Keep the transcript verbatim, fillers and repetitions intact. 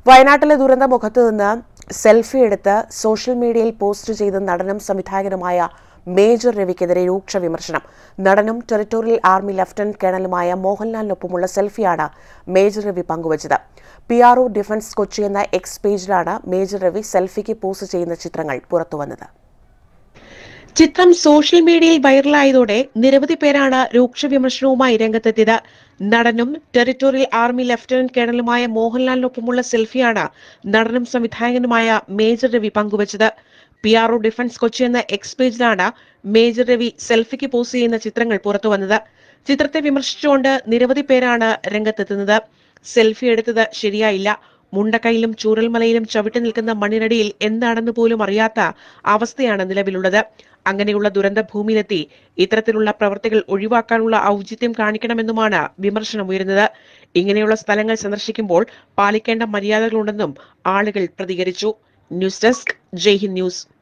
വയനാട്ടിലെ ദുരന്ത മുഖത്ത് നിന്ന് സെൽഫി എടുത്ത് സോഷ്യൽ മീഡിയയിൽ പോസ്റ്റ് ചെയ്ത നടനും സംവിധായകനുമായ മേജർ രവിക്കെതിരെ രൂക്ഷ വിമർശനം. നടനും ടെറിട്ടോറിയൽ ആർമി ലഫ്റ്റനന്റ് കേണലുമായ മോഹൻലാലിനൊപ്പമുള്ള സെൽഫിയാണ് മേജർ രവി പങ്കുവച്ചത്. P R O defence Kochi എന്ന എക്സ് പേജിലാണ് മേജർ രവി സെൽഫിക്ക് പോസ്റ്റ് ചെയ്യുന്ന ചിത്രങ്ങൾ പുറത്തുവന്നത്. ചിത്രം സോഷ്യൽ മീഡിയയിൽ വൈറലായതോടെ നിരവധി പേരാണ് രൂക്ഷ വിമർശനവുമായി രംഗത്തെത്തിയത്. നടനും ടെറിട്ടോറിയൽ ആർമി ലഫ്റ്റനന്റ് കേണലുമായ മോഹൻലാലിനൊപ്പമുള്ള സെൽഫിയാണ് നടനും സംവിധായകനുമായ മേജർ രവി പങ്കുവച്ചത്. P R O defence Kochi എന്ന എക്സ് പേജിലാണ് മേജർ രവി സെൽഫിക്ക് പോസ്റ്റ് ചെയ്യുന്ന ചിത്രങ്ങൾ പുറത്തുവന്നത്. ചിത്രത്തെ വിമർശിച്ചുകൊണ്ട് നിരവധി പേരാണ് രംഗത്തെത്തുന്നത്. സെൽഫി എടുത്തത് ശരിയായില്ല, മുണ്ടക്കൈയിലും ചൂരൽമലയിലും ചവിട്ടി നിൽക്കുന്ന മണ്ണിനടിയിൽ എന്താണെന്ന് പോലും അറിയാത്ത അവസ്ഥയാണ് നിലവിലുള്ളത്. അങ്ങനെയുള്ള ദുരന്ത ഭൂമിയിലെത്തി ഇത്തരത്തിലുള്ള പ്രവൃത്തികൾ ഒഴിവാക്കാനുള്ള ഔചിത്യം കാണിക്കണമെന്നുമാണ് വിമർശനം ഉയരുന്നത്. ഇങ്ങനെയുള്ള സ്ഥലങ്ങൾ സന്ദർശിക്കുമ്പോൾ പാലിക്കേണ്ട മര്യാദകളുണ്ടെന്നും ആളുകൾ പ്രതികരിച്ചു. News desk, Jai Hind news.